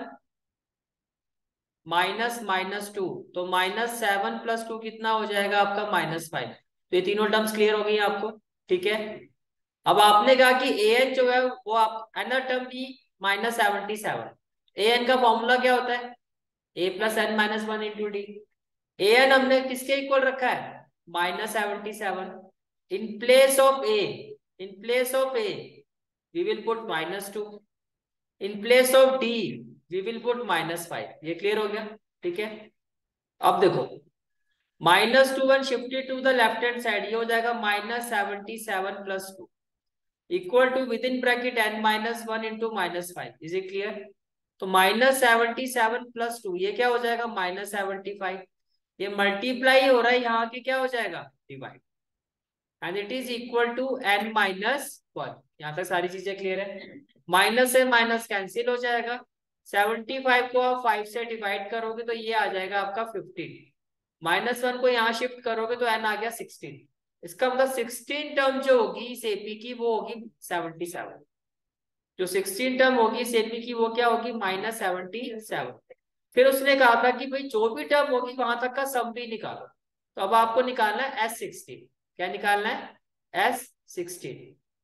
-2, तो -7 + 2 कितना हो जाएगा आपका -5। तो ये तीनों टर्म्स क्लियर हो गई आपको। ठीक है, अब आपने कहा कि ए एन जो है वो आप एनर टर्म की -77। ए एन का फॉर्मूला क्या होता है? A + n-1 × d। A N हमने किसके इक्वल रखा है? -77। In place of a, in place of a we will put -2, in place of d we will put -5। ये क्लियर हो गया? ठीक है, अब देखो -2 when shifted to the left hand side, ये हो जाएगा -77 + 2 equal to with in bracket n-1 × -5। Is it clear? तो -77 + 2 ये क्या हो जाएगा -75। ये मल्टीप्लाई हो रहा है, यहाँ के क्या हो जाएगा divide, and it is equal to n-1। यहाँ तक सारी चीजें क्लियर है? माइनस से माइनस कैंसिल हो जाएगा, 75 को आप 5 से डिवाइड करोगे तो ये आ जाएगा आपका 15, -1 को यहाँ शिफ्ट करोगे तो n आ गया 16। इसका मतलब 16 टर्म जो होगी इस एपी की वो होगी 77। जो 16 टर्म होगी इस एपी की वो क्या होगी -77। फिर उसने कहा था कि भाई जो भी टर्म होगी वहां तक का सम भी निकालो। तो अब आपको निकालना है S16। क्या निकालना है? S16।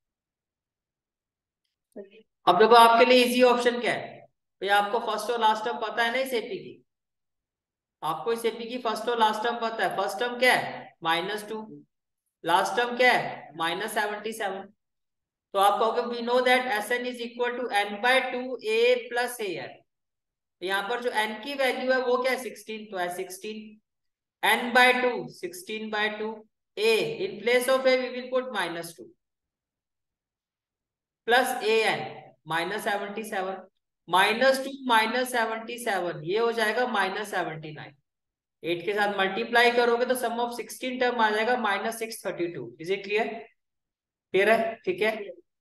अब देखो आपके लिए इजी ऑप्शन क्या है भाई, आपको फर्स्ट और लास्ट टर्म पता है ना इस एपी की, आपको इस एपी की फर्स्ट और लास्ट टर्म पता है। फर्स्ट टर्म क्या है -2, लास्ट टर्म क्या है -77। तो आप कहोगे we know that Sn is equal to n/2 a + an। यहाँ पर जो n की वैल्यू है वो क्या है 16, तो S16। n/2 16/2 a, in place of a we will put -2 plus an -77, -2 -77 ये हो जाएगा -79। 8 के साथ मल्टीप्लाई करोगे तो सम ऑफ 16 टर्म आ जाएगा -632। Is it clear? क्लियर है? ठीक है,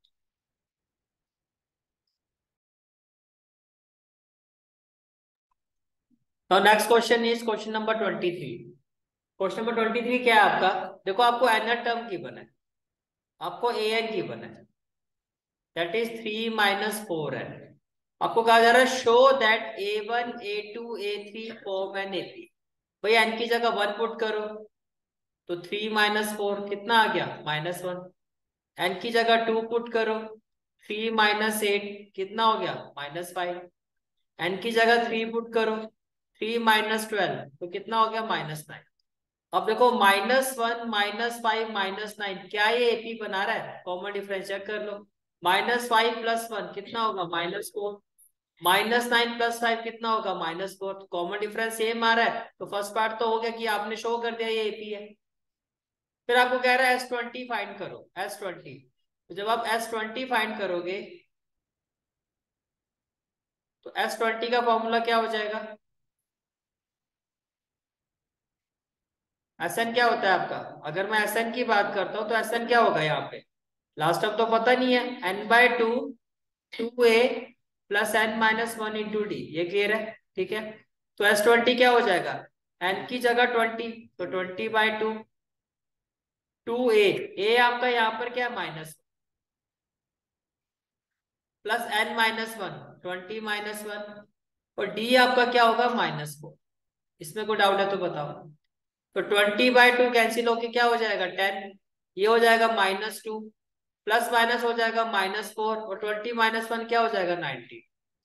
तो next question is question number 23। Question number 23 क्या है आपका? देखो आपको एनर टर्म की बना है, आपको ए एन की बना है, दैट इज 3 - 4n। आपको कहा जा रहा है show that A1 A2 A3 form an AP. भाई एन की जगह 1 पुट करो, तो 3 - 4 कितना आ गया -1। एन की जगह 2 पुट करो, 3 - 8 कितना हो गया -5। एन की जगह 3 पुट करो, 3 - 12 तो कितना हो गया -9। अब देखो -1 -5 -9 क्या ये एपी बना रहा है? कॉमन डिफरेंस चेक कर लो। -5 + 1 कितना होगा -4, -9 + 5 कितना होगा -4। तो कॉमन डिफरेंस सेम आ रहा है, तो फर्स्ट पार्ट तो हो गया कि आपने शो कर दिया ये एपी है। फिर आपको कह रहा है S20 फाइंड करो, S20। तो जब आप S20 फाइंड करोगे तो S20 का फॉर्मूला क्या हो जाएगा? Sn क्या होता है आपका? अगर मैं Sn की बात करता हूं तो Sn क्या होगा यहाँ पे? लास्ट टर्म तो पता नहीं है, n/2 2a + n-1 × d। ये क्लियर है? ठीक है, तो S20 क्या हो जाएगा? n की जगह 20, तो 20/2 2a, a आपका यहाँ पर क्या माइनस प्लस n-1 20 - 1 और d आपका क्या होगा -4। इसमें कोई डाउट है तो बताओ। तो 20/2 कैंसिल होके क्या हो जाएगा 10, ये हो जाएगा -2 प्लस माइनस हो जाएगा -4 और 20 - 1 क्या हो जाएगा 90।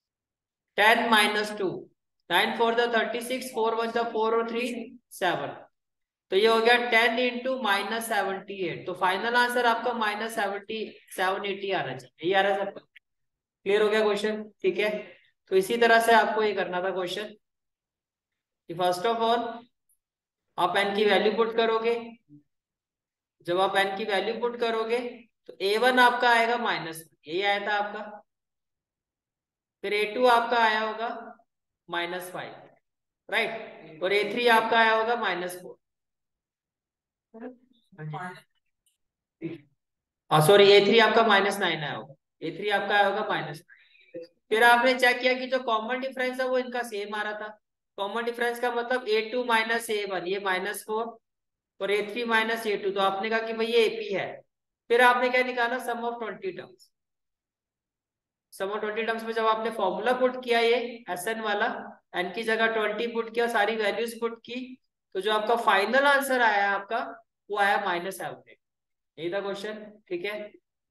10 - 2 9 4 द 36, 4 1 द 4 और 3 7। तो ये हो गया 10 × -78। तो फाइनल आंसर आपका -780 आना चाहिए। ये आ रहा है सबका? क्लियर हो गया क्वेश्चन? ठीक है, तो इसी तरह से आपको ये करना था क्वेश्चन कि फर्स्ट ऑफ ऑल आप n की वैल्यू पुट करोगे। जब आप n की वैल्यू पुट करोगे तो A1 आपका आएगा माइनस, यही आया था आपका। फिर A2 आपका आया होगा -5, राइट। और A3 आपका आया होगा -4। हाँ सॉरी, A3 आपका -9 आया होगा। A3 आपका आया होगा -9। फिर आपने चेक किया कि जो कॉमन डिफरेंस है वो इनका सेम आ रहा था। कॉमन डिफरेंस का मतलब A2 माइनस A1, ये -4, और A3 माइनस A2, तो आपने कहा कि भाई ये AP है। फिर आपने क्या निकाला, sum of 20 terms. Sum of 20 terms में जब आपने फॉर्मूला पुट किया, ये SN वाला, n की जगह 20 पुट किया, सारी वैल्यूज पुट की, तो जो आपका फाइनल आंसर आया आपका, वो आया -7। यही था क्वेश्चन, ठीक है।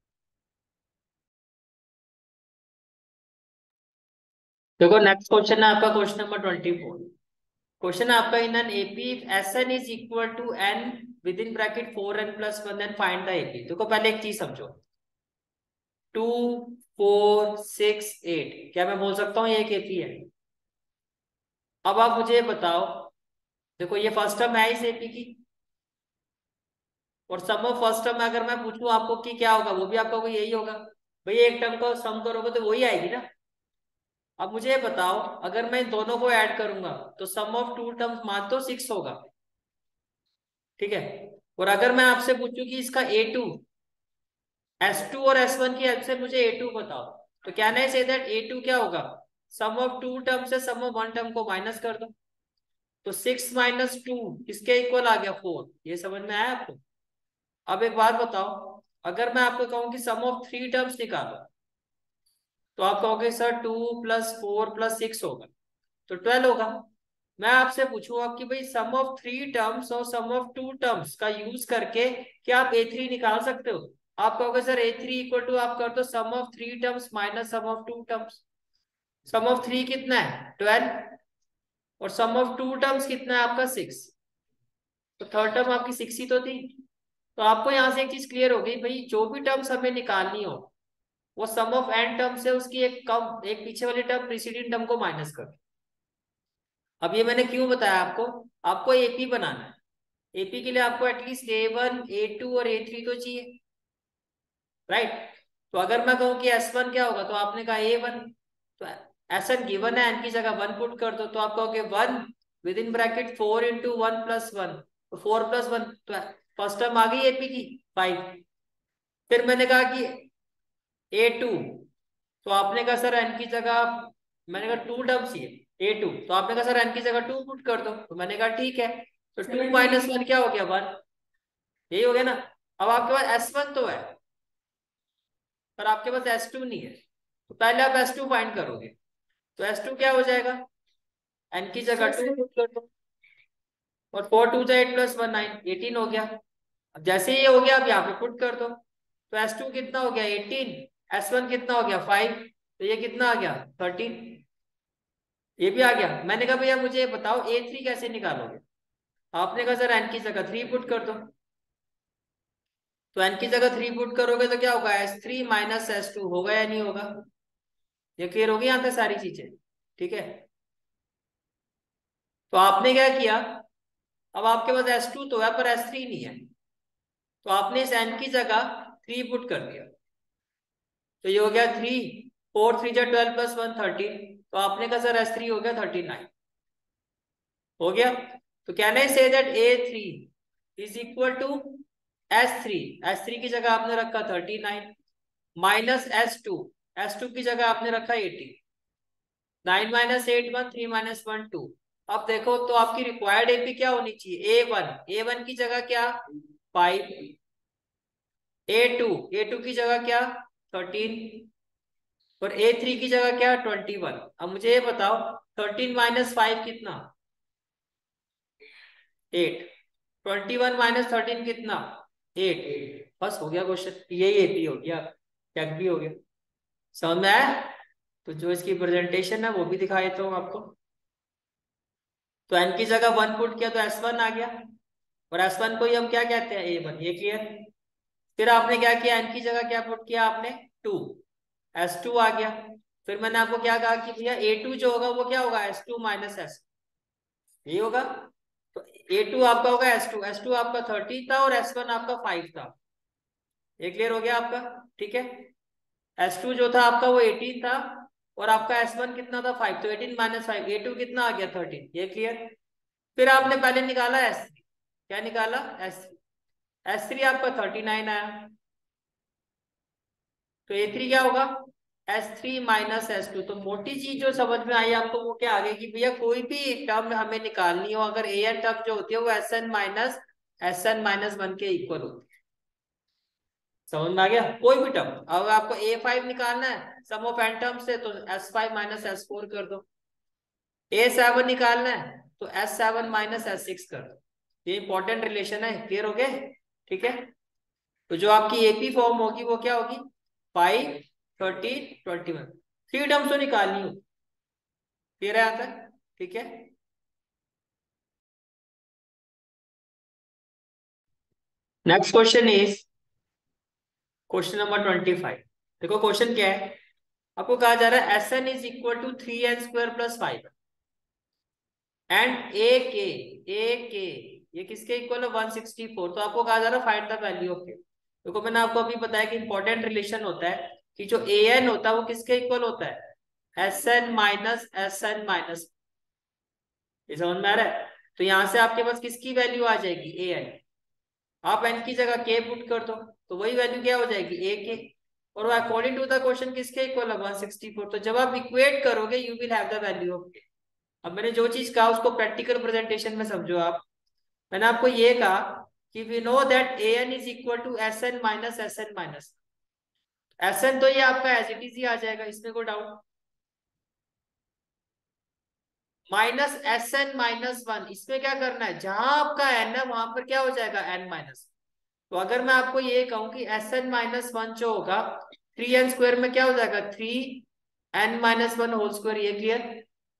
देखो नेक्स्ट क्वेश्चन है आपका क्वेश्चन नंबर 24। क्वेश्चन है आपका, in an AP SN is equal to n with in bracket 4n+1, then find the AP. देखो पहले एक चीज समझो, 2, 4, 6, 8, क्या मैं बोल सकता हूँ ये एक एपी है? अब आप मुझे बताओ, देखो ये फर्स्ट टर्म है इस एपी की, और सम ऑफ फर्स्ट टर्म में अगर मैं पूछूं आपको कि क्या होगा, वो भी आपका कोई यही होगा। भाई एक टर्म को सम करोगे तो वही आएगी ना। अब मुझे ये बताओ, अगर मैं इन दोनों को ऐड करूंगा तो सम ऑफ टू टर्म्स मान तो 6 होगा, ठीक है। और अगर मैं आपसे पूछूं कि इसका A2, S2 और S1 की हेल्प से मुझे A2 बताओ, तो क्या नहीं से दैट A2 क्या होगा, सम ऑफ टू टर्म से सम ऑफ वन टर्म को माइनस कर दो। तो 6 - 2 किसके इक्वल आ गया, 4। ये समझ में आया आपको? अब एक बात बताओ, अगर मैं आपको कहूं कि सम ऑफ थ्री टर्म्स निकालो, तो आप कहोगे सर 2 + 4 + 6 होगा, तो 12 होगा। मैं आपसे पूछूंगा कि भाई सम ऑफ थ्री टर्म्स और सम ऑफ टू टर्म्स का यूज करके क्या आप A3 निकाल सकते हो? आप कहोगे सर A3 इक्वल टू, आप कर दो sum of three terms minus sum of two terms. Sum of three कितना है, 12, और सम ऑफ टू टर्म्स कितना है आपका, 6। तो थर्ड टर्म आपकी 6 ही तो थी। तो आपको यहां से एक चीज क्लियर हो गई, भाई जो भी टर्म्स हमें निकालनी हो, वो सम ऑफ n टर्म से उसकी एक कम, एक पीछे वाली टर्म प्रीसीडिंग टर्म को माइनस कर। अब ये मैंने क्यों बताया आपको, आपको एपी बनाना है। एपी के लिए आपको एटलीस्ट A1, A2 और A3 तो चाहिए, राइट। तो अगर मैं कहूँ कि S1 क्या होगा, तो आपने कहा A1, तो SN गिवन है, n की जगह 1 पुट कर दो, तो आप कहोगे 1 विद इन ब्रैकेट 4 × 1 + 1, तो 4 + 1, तो फर्स्ट टर्म आ गई एपी की 5। फिर मैंने कहा कि A2, तो आपने कहा सर n की जगह, मैंने कहा 2 टर्म्स ही है A2, तो आपने कहा सर n की जगह 2 पुट कर दो, तो मैंने कहा ठीक है। तो 2 - 1 क्या हो गया, 1। यही हो गया ना। अब आपके पास S1 तो है, पर आपके पास S2 नहीं है, तो पहले आप S2 फाइंड करोगे। तो S2 क्या हो जाएगा, n की जगह 2 पुट कर दो, और 4 × 2 = 8 + 1 9, 18 हो गया। अब जैसे ही ये हो गया, आप यहाँ पे पुट कर दो, तो S2 कितना हो गया, 18। S1 कितना हो गया, 5, तो ये कितना आ गया, 13। ये भी आ गया। मैंने कहा भैया मुझे बताओ A3 कैसे निकालोगे? आपने कहा सर n की जगह 3 पुट कर दो। तो n की जगह 3 पुट करोगे तो क्या होगा, S3 - S2 होगा या नहीं होगा? ये क्लियर होगी यहाँ तक सारी चीजें, ठीक है। तो आपने क्या किया, अब आपके पास S2 तो है पर S3 नहीं है, तो आपने इस n की जगह 3 पुट कर दिया, तो ये हो गया 3, 4 × 3 = 12 + 1 13, तो आपने कहा सर S3 हो गया 39, हो गया। तो can I say that A3 is equal to S3, S3 की जगह आपने रखा 39 माइनस S2 की जगह आपने रखा 80, 9 - 8 1, 3 - 1 2। अब देखो तो आपकी रिक्वायर्ड एपी क्या होनी चाहिए, A1 की जगह क्या, 5, A2 की जगह क्या, 13, और A3 की जगह क्या, 21। अब मुझे ये बताओ 13 - 5 कितना, 8, 21 - 13 कितना, 8। बस हो गया क्वेश्चन, यही एपी हो गया, चेक भी हो गया। समझ में आया? तो जो इसकी प्रेजेंटेशन है वो भी दिखा देता हूँ आपको। तो n की जगह 1 पुट किया तो S1 आ गया, और S1 को ही हम क्या कहते हैं, A1। ये क्लियर? फिर आपने क्या किया, n की जगह क्या पुट किया आपने, 2, S2 आ गया। फिर मैंने आपको क्या कहा कि भैया A2 जो होगा वो क्या होगा, S2 - S, ये होगा। तो A2 आपका होगा S2 आपका 30 था और S1 आपका 5 था। ये क्लियर हो गया आपका, ठीक है। S2 जो था आपका वो 18 था, और आपका S1 कितना था 5, तो 18 माइनस 5, A2 कितना आ गया 13, ये क्लियर। फिर आपने पहले निकाला S3, क्या निकाला S3, S3 आपका 39 आया, तो A3 क्या होगा S3 माइनस S2। तो मोटी चीज जो समझ में आई आपको वो क्या आ गई कि भैया कोई भी टर्म हमें निकालनी हो, अगर ए एन टर्म जो होती है वो एस एन माइनस 1 के इक्वल होती है। समझ में आ गया, कोई भी टर्म। अगर आपको A5 निकालना है सम ऑफ एन टर्म से, तो S5 माइनस S4 कर दो। A7 निकालना है तो S7 माइनस S6 कर दो। ये इंपॉर्टेंट रिलेशन है, क्लियर हो गए, ठीक है। तो जो आपकी एपी फॉर्म होगी वो क्या होगी 5, 13, 21, थ्री टर्म्स तो निकालनी होगी, क्लियर है आता है, ठीक है। Next question is question number 25। देखो क्वेश्चन क्या है, आपको कहा जा रहा है S N is equal to 3n² plus 5 and A K ये किसके इक्वल है 164। तो आपको कहा जा रहा है फाइंड द वैल्यू ऑफ के। देखो मैंने आपको अभी बताया कि इंपॉर्टेंट रिलेशन होता है कि जो ए एन होता है वो किसके इक्वल होता है एस एन माइनस। ये समझ में आ रहा है, तो यहां से आपके पास किसकी वैल्यू आ जाएगी ए एन, आप एन की जगह के पुट कर दो, तो वही वैल्यू क्या हो जाएगी ए के। और वो अकॉर्डिंग टू द क्वेश्चन किसके इक्वल है 164। तो जब आप इक्वेट करोगे you will have the value of K. अब मैंने जो चीज कहा उसको प्रैक्टिकल प्रेजेंटेशन में समझो आप। मैंने आपको ये कहा कि we know that A N is equal to S N minus. S N तो ये आपका एज इट इज ही आ जाएगा, इसमें कोई doubt. Minus S N minus 1, इसमें क्या करना है जहां आपका एन है वहां पर क्या हो जाएगा एन माइनस। तो अगर मैं आपको ये कहूं कि एस एन माइनस 1 जो होगा 3n² में क्या हो जाएगा 3n-1 होल स्क्वायर, ये क्लियर।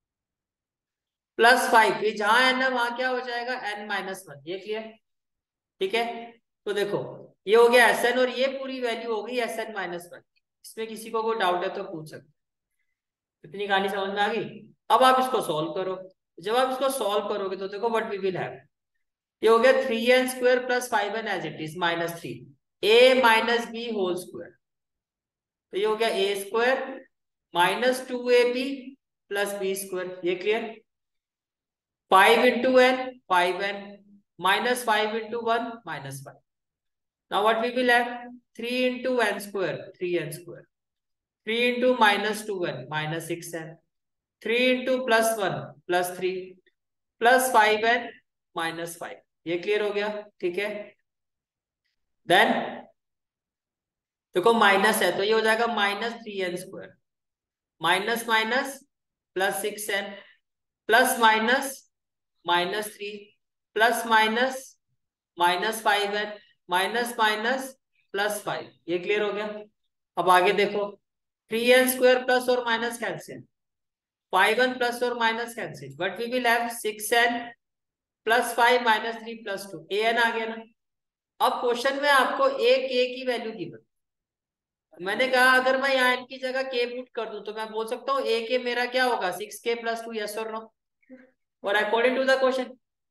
प्लस 5, ये जहां एन है वहां क्या हो जाएगा n-1, ये क्लियर, ठीक है। तो देखो ये हो गया एस एन, और ये पूरी वैल्यू हो गई एस एन माइनस 1। इसमें किसी को कोई डाउट है तो पूछ सकते। इतनी कहानी समझ में आ गई। अब आप इसको सॉल्व करो। जब आप इसको सॉल्व करोगे तो देखो व्हाट वी विल हैव, ये हो गया 3n² plus 5n as it is -3 a-b whole square. तो ये हो गया a² -2ab प्लस b², ये clear. 5 into n 5n -5 into 1 -5। Now what we will have 3 into n² 3n², 3 into -2n -6n, 3 into +1 +3 plus 5n -5, ये clear हो गया, ठीक है। देन देखो माइनस है तो ये हो जाएगा -3n² minus minus +6n plus minus -3 plus minus -5n minus minus +5, ये क्लियर हो गया। अब आगे देखो 3n² प्लस और माइनस कैंसिल, 5n प्लस और minus cancel, but we will have 6n plus 5 -3 +2 an आ गया ना। अब क्वेश्चन में आपको ए के की वैल्यू गिवन, मैंने कहा अगर मैं यहाँ इनकी जगह के पुट कर दूं तो मैं बोल सकता हूँ ए के मेरा क्या होगा 6k+2, यस और नो। और अकॉर्डिंग टू द क्वेश्चन,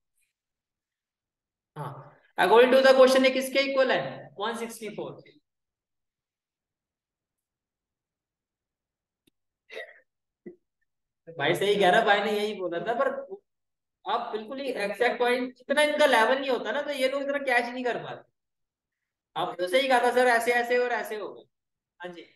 हाँ अकॉर्डिंग टू द क्वेश्चन ये किसके इक्वल है 164। भाई सही कह रहा, भाई ने यही बोला था, पर आप बिल्कुल ही एग्जैक्ट पॉइंट, इतना इनका लेवल नहीं होता ना तो ये लोग इतना कैच नहीं कर पाते। आप तो सही कहा था सर ऐसे ऐसे और ऐसे हो गए। हाँ जी,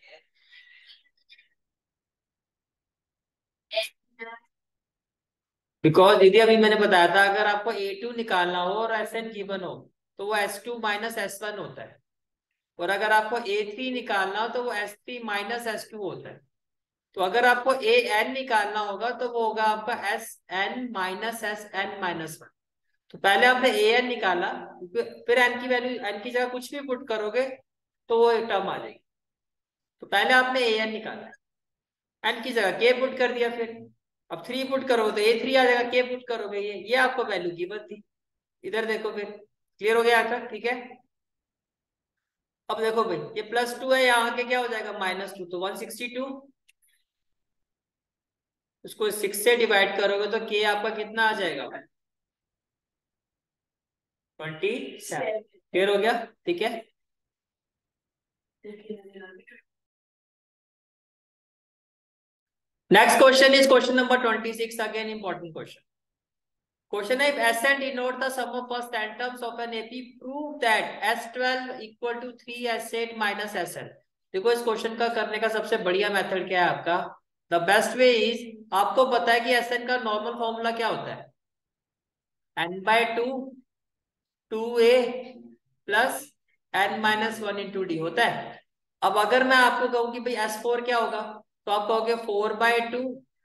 बिकॉज दीदी अभी मैंने बताया था अगर आपको A2 निकालना हो और एस एन गिवन हो तो वो S2 माइनस S1 होता है, और अगर आपको A3 निकालना हो तो वो S3 माइनस S2 होता है। तो अगर आपको ए एन निकालना होगा तो वो होगा आपका SN-SN-1। तो पहले आपने ए एन निकाला, फिर एन की वैल्यू एन की जगह कुछ भी पुट करोगे तो वो एक टर्म आ जाएगी। तो पहले आपने ए एन निकाला, एन की जगह के पुट कर दिया, फिर अब 3 पुट करोगे तो A3 आ जाएगा, के पुट करोगे ये आपको वैल्यू गिवन थी। इधर देखो फिर क्लियर हो गया आंसर, ठीक है। अब देखो भाई ये +2 है, यहाँ के क्या हो जाएगा -2, तो 162, उसको 6 से डिवाइड करोगे तो के आपका कितना आ जाएगा 27, क्लियर हो गया, ठीक है। Next question is question number 26, again important question. Question if S and denote the sum of first 10 terms of an AP, prove that S12 equal to 3S8 minus SL. देखो इस क्वेश्चन का करने का सबसे बढ़िया मेथड क्या है आपका. द बेस्ट वे इज, आपको पता है कि SN का नॉर्मल फॉर्मूला क्या होता है, n/2 2a plus n-1 into D होता है. अब अगर मैं आपको कहूं कि भाई S4 क्या होगा, तो आप कहोगे 4/2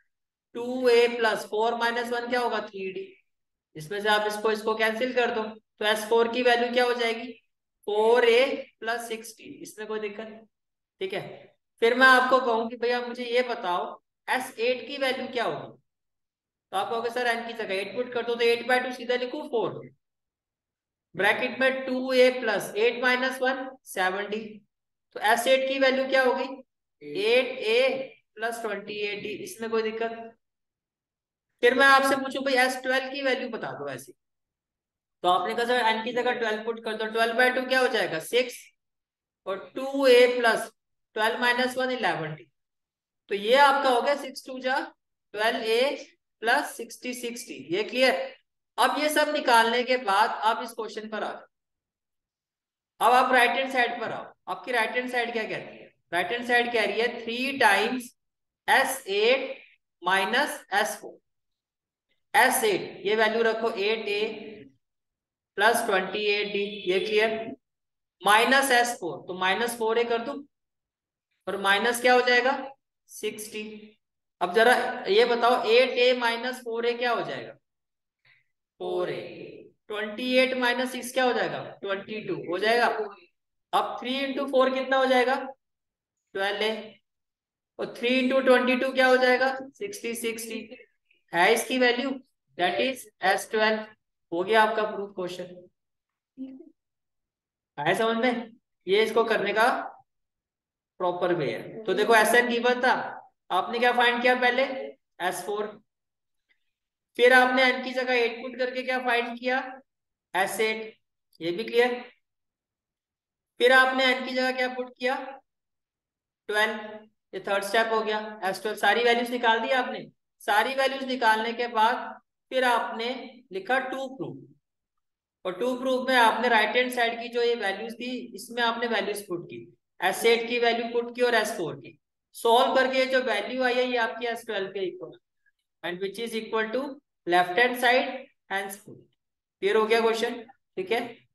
2a प्लस 4-1 क्या होगा 3d. इसमें से आप इसको इसको कैंसिल कर दो, तो S4 की वैल्यू क्या हो जाएगी 4a प्लस 6d. इसमें कोई दिक्कत नहीं. ठीक है. फिर मैं आपको कहूं कि भैया मुझे ये बताओ S8 की वैल्यू क्या होगी, तो आप कहोगे सर n की जगह 8 पुट कर दो, तो 8/2 सीधा लिखू 4 ब्रैकेट में 2a प्लस 8-1 7d. तो S8 की वैल्यू क्या होगी 8a प्लस 28d. इसमें कोई दिक्कत. फिर मैं आपसे पूछूं भाई S12 की वैल्यू बता दो ऐसी, तो आपने कहा सर n की जगह 12 पुट कर दो. 12/2 क्या हो जाएगा 6 और 2a प्लस 12-1 11d. तो ये आपका हो गया 6 2 जा 12a प्लस 60 ये क्लियर. अब ये सब निकालने के बाद आप इस क्वेश्चन पर आ जाओ. अब आप राइट हैंड साइड पर आओ. आपकी राइट हैंड साइड क्या कहती है, राइट हैंड साइड कह रही है 3 times S8 minus S4. S8 ये वैल्यू रखो 8a प्लस 28d. ये क्लियर. माइनस S4 तो -4a कर दो और माइनस क्या हो जाएगा 60. अब जरा ये बताओ 8a माइनस 4a क्या हो जाएगा 4a. 28 माइनस 6 क्या हो जाएगा 22 हो जाएगा. अब 3 इंटू 4 कितना हो जाएगा 12a और 3 इंटू 22 क्या हो जाएगा 60 है इसकी वैल्यू, दैट इज S12. हो गया आपका प्रूफ क्वेश्चन. आया समझ में. ये इसको करने का प्रॉपर वे है. तो देखो SN गिवन था, आपने क्या फाइंड किया पहले S4, फिर आपने n की जगह 8 पुट करके क्या फाइंड किया S8. ये भी क्लियर. फिर आपने n की जगह क्या पुट किया 12. ये थर्ड स्टेप हो गया. S12 सारी वैल्यूज निकाल दी आपने. सारी वैल्यूज निकालने के बाद फिर आपने लिखा टू प्रूफ, और टू प्रूफ में आपने राइट हैंड साइड की जो ये वैल्यूज थी इसमें आपने वैल्यूज पुट की. S8 की वैल्यू पुट की और S4 की. सॉल्व करके जो वैल्यू आई है ये आपकी S12 के इक्वल, and which is equal to left hand side hands full. Clear हो गया क्वेश्चन. ठीक है.